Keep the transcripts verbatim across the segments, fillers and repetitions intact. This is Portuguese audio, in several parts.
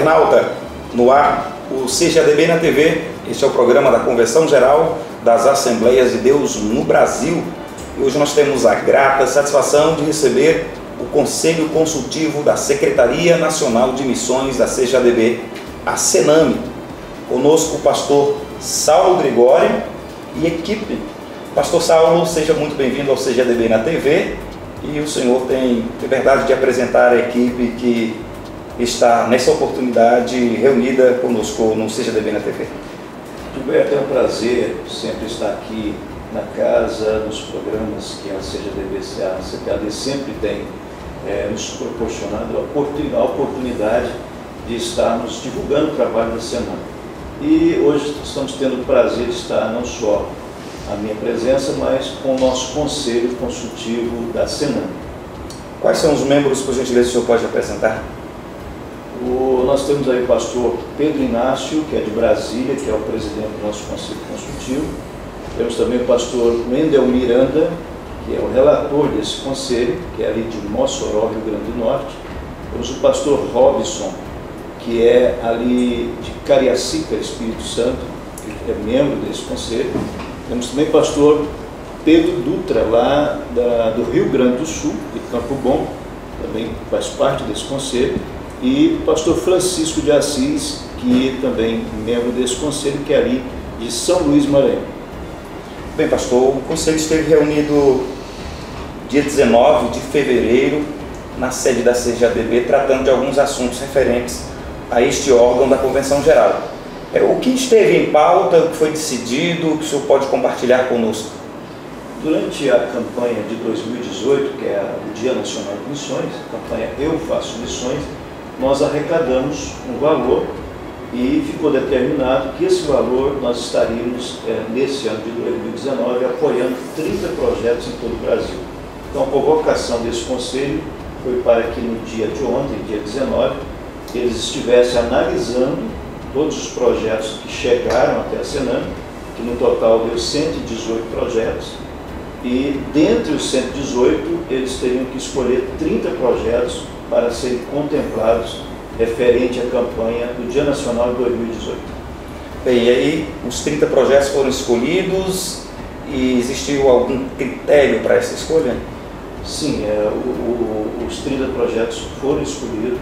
internauta, no ar, o C G A D B na T V. Este é o programa da Convenção Geral das Assembleias de Deus no Brasil. E hoje nós temos a grata satisfação de receber o Conselho Consultivo da Secretaria Nacional de Missões da C G A D B, a Sename. Conosco o pastor Saulo Gregório e equipe. Pastor Saulo, seja muito bem-vindo ao C G A D B na T V. E o senhor tem liberdade de apresentar a equipe que está nessa oportunidade reunida conosco no C G A D B na T V. Gilberto, é um prazer sempre estar aqui na casa, nos programas que a C G A D B, a C P A D sempre tem é, nos proporcionado a oportunidade de estarmos divulgando o trabalho da Sename. E hoje estamos tendo o prazer de estar não só a minha presença, mas com o nosso Conselho Consultivo da Sename. Quais são os membros, por gentileza, o senhor pode apresentar? O, nós temos aí o pastor Pedro Inácio, que é de Brasília, que é o presidente do nosso Conselho Consultivo. Temos também o pastor Mendel Miranda, que é o relator desse conselho, que é ali de Mossoró, Rio Grande do Norte. Temos o pastor Robson, que é ali de Cariacica, Espírito Santo, que é membro desse conselho. Temos também o pastor Pedro Dutra, lá da, do Rio Grande do Sul, de Campo Bom, também faz parte desse conselho. E o pastor Francisco de Assis, que também é membro desse conselho, que é ali de São Luís Maranhão. Bem, pastor, o conselho esteve reunido dia dezenove de fevereiro na sede da C G A D B, tratando de alguns assuntos referentes a este órgão da Convenção Geral. É, o que esteve em pauta, o que foi decidido, o que o senhor pode compartilhar conosco? Durante a campanha de dois mil e dezoito, que é o Dia Nacional de Missões, a campanha Eu Faço Missões, nós arrecadamos um valor e ficou determinado que esse valor nós estaríamos, é, nesse ano de dois mil e dezenove, apoiando trinta projetos em todo o Brasil. Então a convocação desse conselho foi para que no dia de ontem, dia dezenove, eles estivessem analisando todos os projetos que chegaram até a Sename, que no total deu cento e dezoito projetos, e dentre os cento e dezoito eles teriam que escolher trinta projetos para serem contemplados referente à campanha do Dia Nacional de dois mil e dezoito. Bem, e aí os trinta projetos foram escolhidos e existiu algum critério para essa escolha? Sim, é, o, o, os trinta projetos foram escolhidos.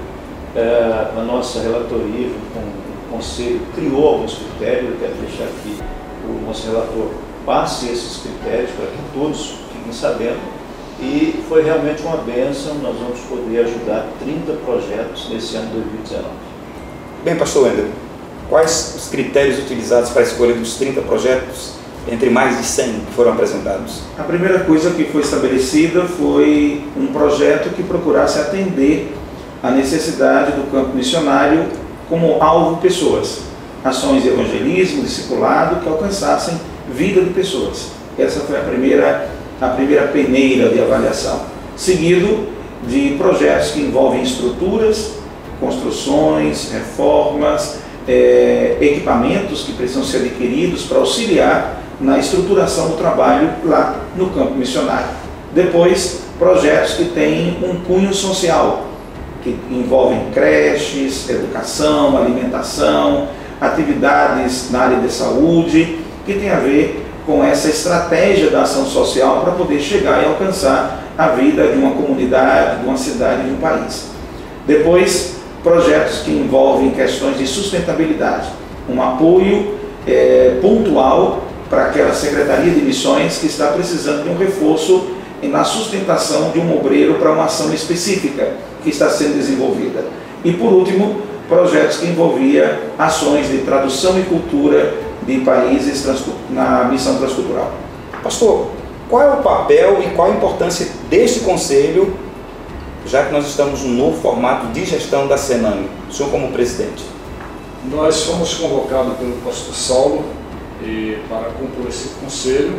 É, a nossa relatoria, com o Conselho, criou alguns critérios. Eu quero deixar aqui o nosso relator passe esses critérios para que todos fiquem sabendo. E foi realmente uma bênção, nós vamos poder ajudar trinta projetos nesse ano de dois mil e dezenove. Bem, pastor Wendel, quais os critérios utilizados para a escolha dos trinta projetos, entre mais de cem que foram apresentados? A primeira coisa que foi estabelecida foi um projeto que procurasse atender a necessidade do campo missionário como alvo pessoas. Ações de evangelismo, discipulado, que alcançassem vida de pessoas. Essa foi a primeira, a primeira peneira de avaliação. Seguido de projetos que envolvem estruturas, construções, reformas, é, equipamentos que precisam ser adquiridos para auxiliar na estruturação do trabalho lá no campo missionário. Depois, projetos que têm um cunho social, que envolvem creches, educação, alimentação, atividades na área de saúde, que tem a ver com essa estratégia da ação social para poder chegar e alcançar a vida de uma comunidade, de uma cidade, de um país. Depois, projetos que envolvem questões de sustentabilidade, um apoio é, pontual para aquela Secretaria de Missões que está precisando de um reforço na sustentação de um obreiro para uma ação específica que está sendo desenvolvida. E por último, projetos que envolviam ações de tradução e cultura de países na missão transcultural. Pastor, qual é o papel e qual a importância deste conselho, já que nós estamos num novo formato de gestão da Sename, o senhor como presidente? Nós fomos convocados pelo pastor Saulo e, para compor esse conselho,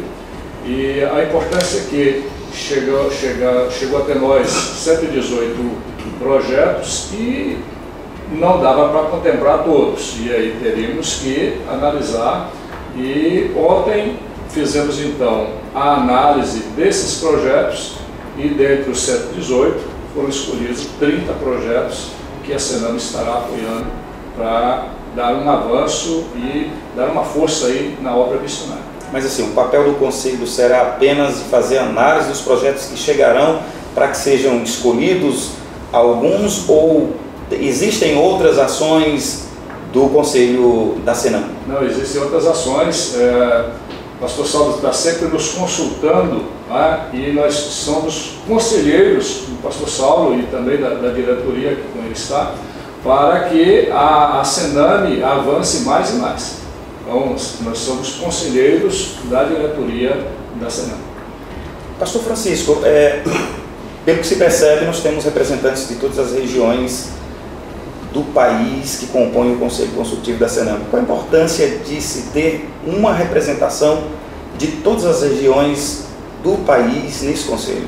e a importância é que chegou, chega, chegou até nós cento e dezoito projetos e não dava para contemplar todos, e aí teríamos que analisar, e ontem fizemos então a análise desses projetos, e dentre os cento e dezoito foram escolhidos trinta projetos que a Sename estará apoiando para dar um avanço e dar uma força aí na obra missionária. Mas assim, o papel do Conselho será apenas fazer análise dos projetos que chegarão para que sejam escolhidos alguns, ou existem outras ações do Conselho da Senam? Não, existem outras ações. É, o pastor Saulo está sempre nos consultando, né, e nós somos conselheiros do pastor Saulo e também da, da diretoria que com ele está, para que a, a Sename avance mais e mais. Então, nós somos conselheiros da diretoria da Sename. Pastor Francisco, é, pelo que se percebe, nós temos representantes de todas as regiões do país que compõem o Conselho Consultivo da Senam. Qual a importância de se ter uma representação de todas as regiões do país nesse Conselho?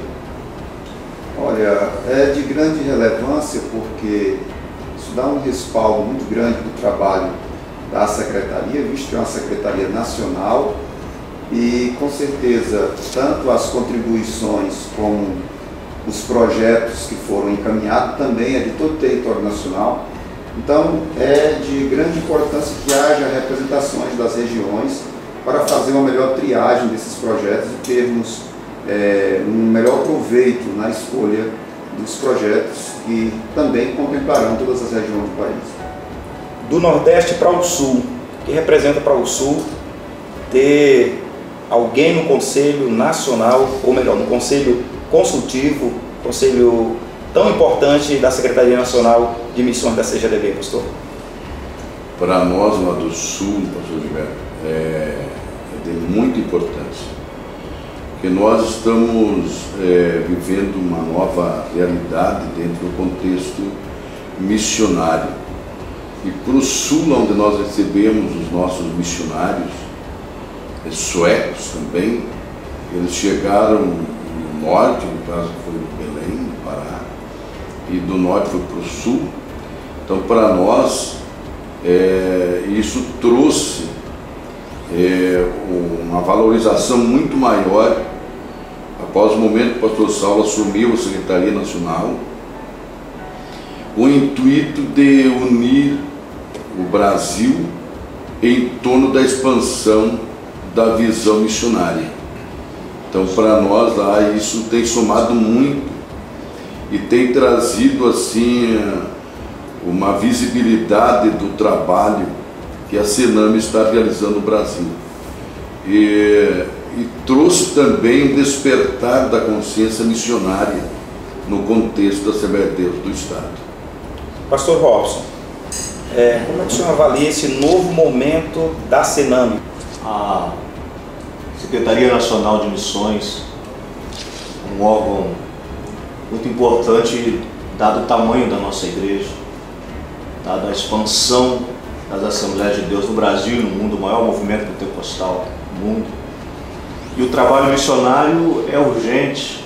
Olha, é de grande relevância porque isso dá um respaldo muito grande do trabalho da Secretaria, visto que é uma Secretaria Nacional, e com certeza tanto as contribuições como os projetos que foram encaminhados também é de todo o território nacional. Então é de grande importância que haja representações das regiões para fazer uma melhor triagem desses projetos e termos é, um melhor proveito na escolha dos projetos que também contemplarão todas as regiões do país. Do Nordeste para o Sul, que representa para o Sul ter alguém no Conselho Nacional, ou melhor, no Conselho Consultivo, conselho tão importante da Secretaria Nacional de Missões da C G A D B, pastor? Para nós lá do Sul, pastor Gilberto, é, é de muita importância, porque nós estamos é, vivendo uma nova realidade dentro do contexto missionário. E para o Sul, onde nós recebemos os nossos missionários, é, suecos também, eles chegaram no norte, no caso foi no Belém, no Pará, e do norte foi para o sul. Então, para nós, é, isso trouxe é, uma valorização muito maior após o momento que o pastor Saulo assumiu a Secretaria Nacional, o intuito de unir o Brasil em torno da expansão da visão missionária. Então, para nós lá, isso tem somado muito e tem trazido assim uma visibilidade do trabalho que a Senam está realizando no Brasil. E, e trouxe também um despertar da consciência missionária no contexto da Assembleia de Deus do Estado. Pastor Robson, é, como é que o senhor avalia esse novo momento da Senam? A Secretaria Nacional de Missões, um órgão muito importante, dado o tamanho da nossa igreja, dada a expansão das Assembleias de Deus no Brasil e no mundo, o maior movimento pentecostal do mundo. E o trabalho missionário é urgente,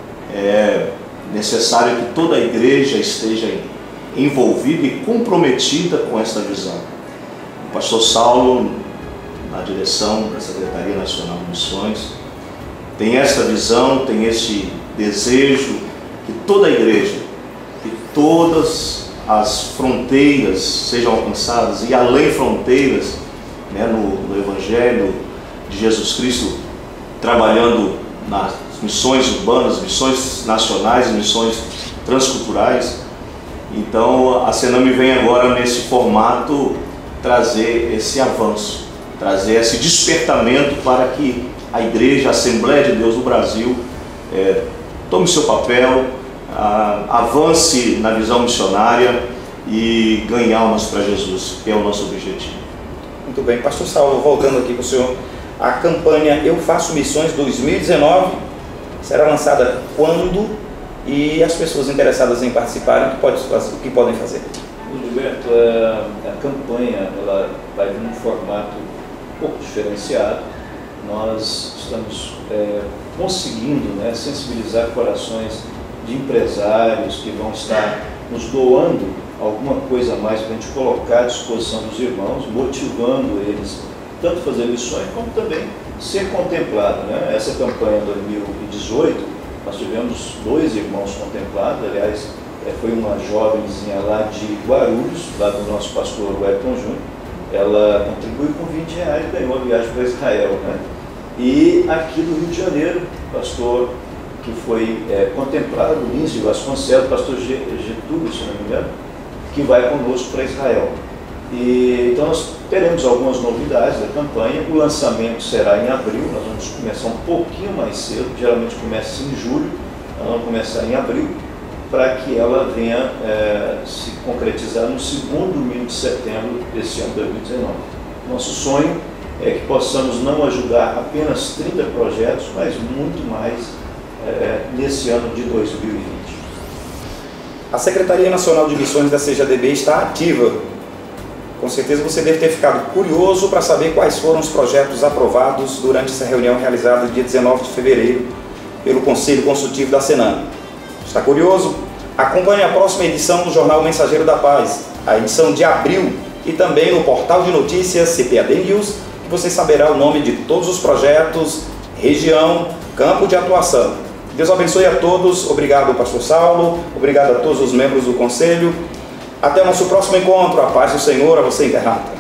é necessário que toda a igreja esteja envolvida e comprometida com essa visão. O pastor Saulo, na direção da Secretaria Nacional de Missões, tem essa visão, tem esse desejo que toda a igreja, que todas as fronteiras sejam alcançadas e além fronteiras, né, no, no Evangelho de Jesus Cristo, trabalhando nas missões urbanas, missões nacionais e missões transculturais. Então a Senam vem agora nesse formato trazer esse avanço, trazer esse despertamento para que a Igreja, a Assembleia de Deus no Brasil é, tome seu papel, a, avance na visão missionária e ganhe almas para Jesus, que é o nosso objetivo. Muito bem, pastor Saulo, voltando aqui para o senhor, a campanha Eu Faço Missões dois mil e dezenove será lançada quando, e as pessoas interessadas em participarem, o que, pode, o que podem fazer? Gilberto, a, a campanha ela vai vir num formato um pouco diferenciado. Nós estamos é, conseguindo, né, sensibilizar corações de empresários que vão estar nos doando alguma coisa a mais para a gente colocar à disposição dos irmãos, motivando eles tanto a fazer missões como também ser contemplado, né? Essa campanha dois mil e dezoito, nós tivemos dois irmãos contemplados, aliás, é, foi uma jovenzinha lá de Guarulhos, lá do nosso pastor Wellington Júnior. Ela contribuiu com vinte reais e ganhou a viagem para Israel, né? E aqui do Rio de Janeiro, pastor que foi é, contemplado, Lins de Vasconcelos, pastor Getúlio, se não me engano, que vai conosco para Israel. E, então nós teremos algumas novidades da campanha. O lançamento será em abril, nós vamos começar um pouquinho mais cedo, geralmente começa em julho, nós vamos começar em abril, para que ela venha é, se concretizar no segundo domingo de setembro deste ano de dois mil e dezenove. Nosso sonho é que possamos não ajudar apenas trinta projetos, mas muito mais é, nesse ano de dois mil e vinte. A Secretaria Nacional de Missões da C G A D B está ativa. Com certeza você deve ter ficado curioso para saber quais foram os projetos aprovados durante essa reunião realizada dia dezenove de fevereiro pelo Conselho Consultivo da Senan. Está curioso? Acompanhe a próxima edição do Jornal Mensageiro da Paz, a edição de abril, e também no portal de notícias C P A D News, que você saberá o nome de todos os projetos, região, campo de atuação. Deus abençoe a todos. Obrigado, pastor Saulo. Obrigado a todos os membros do Conselho. Até o nosso próximo encontro. A paz do Senhor a você, internauta.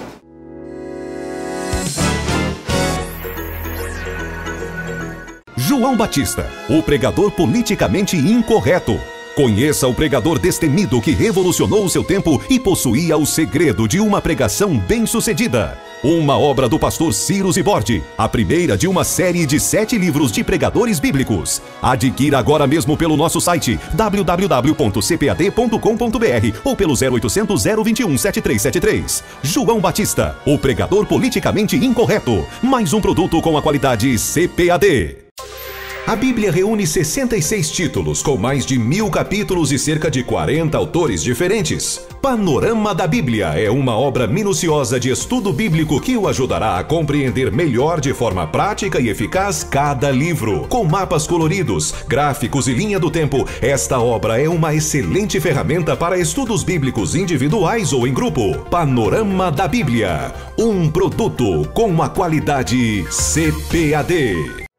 João Batista, o pregador politicamente incorreto. Conheça o pregador destemido que revolucionou o seu tempo e possuía o segredo de uma pregação bem-sucedida. Uma obra do pastor Ciro Zibordi, a primeira de uma série de sete livros de pregadores bíblicos. Adquira agora mesmo pelo nosso site w w w ponto c p a d ponto com ponto b r ou pelo zero oitocentos, zero vinte e um, sete três sete três. João Batista, o pregador politicamente incorreto. Mais um produto com a qualidade C P A D. A Bíblia reúne sessenta e seis títulos, com mais de mil capítulos e cerca de quarenta autores diferentes. Panorama da Bíblia é uma obra minuciosa de estudo bíblico que o ajudará a compreender melhor de forma prática e eficaz cada livro. Com mapas coloridos, gráficos e linha do tempo, esta obra é uma excelente ferramenta para estudos bíblicos individuais ou em grupo. Panorama da Bíblia, um produto com a qualidade C P A D.